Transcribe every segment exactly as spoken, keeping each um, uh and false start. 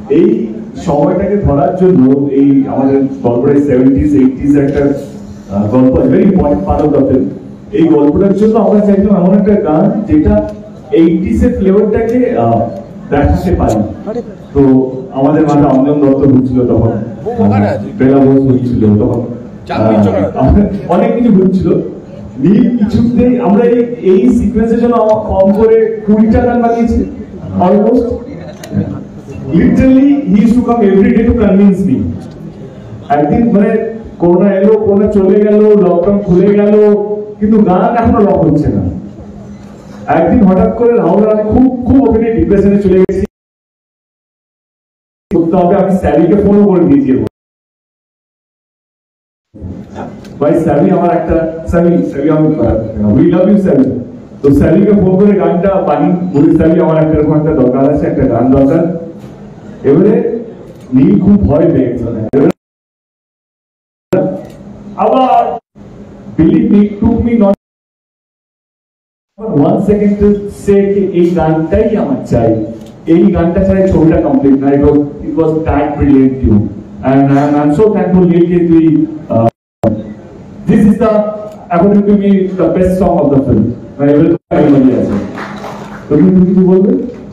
এই সময়টাকে ধরার জন্য এই আমাদের গল্পের সেভেন্টিজ এইটিজ একটা গল্প, very important part of the film. এই গল্পটার জন্য আমরা চাইছিলাম এমন একটা গান যেটা এইটিজ এর ফ্লেভারটাকে দেখাতে পারি। তো আমাদের মাঠে অঞ্জন দত্ত ঘুরছিল তখন, বেলা বোস ঘুরছিল তখন, অনেক কিছু ঘুরছিল। নীল কিছুতেই আমরা এই সিকোয়েন্সের জন্য কম করে কুড়িটা গান বানিয়েছি almost. Literally he use to come every day to convince me. একদিন মানে করোনা এলো, করোনা চলে গেল, লকডাউন খুলে গেল, কিন্তু গান এখনো লক হচ্ছে না। একদিন হঠাৎ করে রাহুল আমি খুব খুব ওখানে ডিপ্রেশনে চলে গেছি, তবে আমি স্যালিকে ফোনও করে দিয়েছি ভাই স্যালি আমার একটা স্যালি স্যালি আমি উই লাভ ইউ স্যালি। তো স্যালিকে ফোন করে গানটা বানি বলি, স্যালি আমার একটা এরকম একটা দরকার আছে, একটা গান দরকার। এবারে নীল খুব ভয় পেয়ে গেছে, আবার believe me took me not one second to say কি এই গানটাই আমার চাই, এই গানটা ছাড়া ছবিটা কমপ্লিট না। It was it was that brilliant tune and I am so thankful Neel কে তুই this is the according to me the best song of the film. মানে everybody আছে। তো তুমি কিছু বলবে?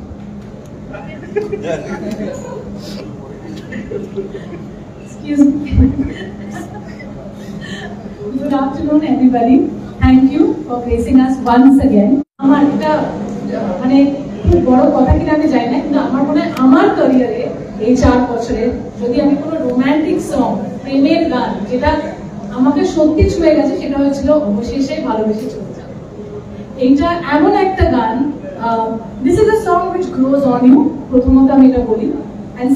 Excuse me. Good afternoon everybody. Thank you for gracing us once again. আমার এটা মানে খুব বড় কথা কিনা আমি জানি না, কিন্তু আমার মনে হয় আমার ক্যারিয়ারে এই চার বছরে যদি আমি কোনো রোমান্টিক সং, প্রেমের গান যেটা আমাকে সত্যি ছুঁয়ে গেছে, সেটা হয়েছিল অবশেষে ভালোবেসে চলে যাবে। এইটা এমন একটা গান, this is a song which grows on you, প্রথমত আমি এটা বলি। And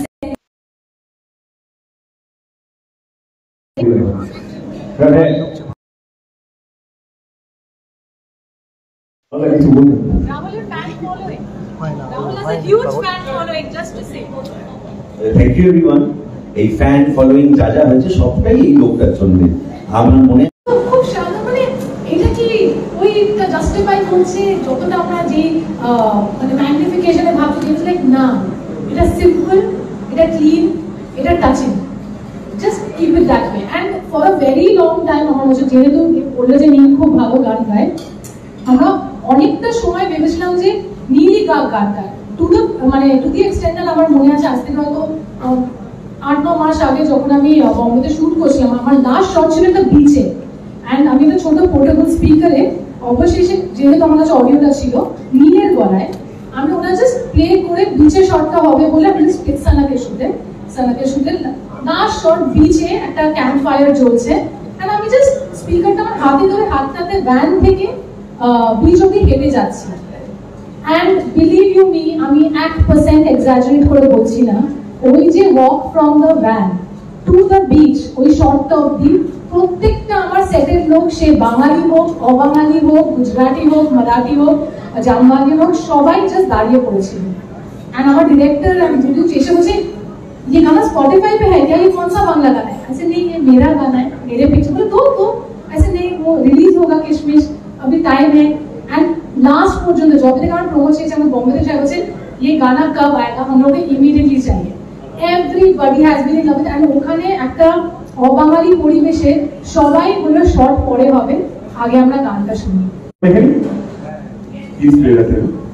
Rahul is fan following. Rahul has a huge fan following, just to say. Thank you everyone. এই ফ্যান ফলোইং যা যা হয়েছে সবটাই এই লোকটার জন্য। আমার মনে খুব সাধারণ, মানে এটা কি ওইটা জাস্টিফাই করছে যতটা আমরা যে মানে ম্যাগনিফিকেশনে ভাবছি, ইটস লাইক না, এটা সিম্পল, এটা ক্লিন, এটা touching, just keep it that way. And for a very long time আমার মনে হচ্ছে, যেহেতু বললে যে নীল খুব ভালো গান গায়, আমরা অনেকটা সময় ভেবেছিলাম যে নীলই গাক গান গায়। টু দ্য মানে টু দি এক্সটেন্ডাল আমার মনে আছে আজ থেকে হয়তো আট ন মাস আগে যখন আমি বম্বেতে শুট করছিলাম, আমার লাস্ট শট ছিল একটা বিচে। অ্যান্ড আমি একটা ছোট পোর্টেবল স্পিকারে অবশেষে, যেহেতু আমার কাছে অডিওটা ছিল নীলের গলায়, আমি ওটা জাস্ট প্লে করে বিচে শটটা হবে বলে আমি জাস্ট সানাকে শুটে সানাকে শুটে লাস্ট শট বিচে একটা ক্যাম্প ফায়ার জ্বলছে, অ্যান্ড আমি জাস্ট স্পিকারটা আমার হাতে ধরে হাতটাতে ভ্যান থেকে বিচ অব্দি হেঁটে যাচ্ছি। অ্যান্ড বিলিভ ইউ মি, আমি এক পার্সেন্ট এক্সাজারেট করে বলছি না, ওই যে walk from the van to the beach, ওই শর্টটা অব্দি প্রত্যেকটা আমার সেটের লোক, সে বাঙালি হোক, অবাঙালি হোক, গুজরাটি হোক, মারাঠি হোক, জামবাঙ্গি হোক, সবাই জাস্ট দাঁড়িয়ে পড়েছিল। एंड আমার डायरेक्टर जो चेष्टा मुझे ये गाना स्पॉटिफाई पे है क्या, ये कौन सा बांग्ला गाना है? ऐसे नहीं, ये मेरा गाना है, मेरे पिक्चर बोले तो तो ऐसे नहीं, वो रिलीज होगा किशमिश, अभी टाइम है। एंड लास्ट पर्यंत जब तक আমার প্রমোট হয়েছে, আমার বম্বেতে যাই বলছে ये गाना कब आएगा, हम लोग इमीडिएटली चाहिए। Everybody has been in love with. And ওখানে একটা অবাঙালি পরিবেশে সবাই বলে শর্ট পরে হবে, আগে আমরা গানটা শুনি। দেখেন প্লিজ প্লে দ্যাট।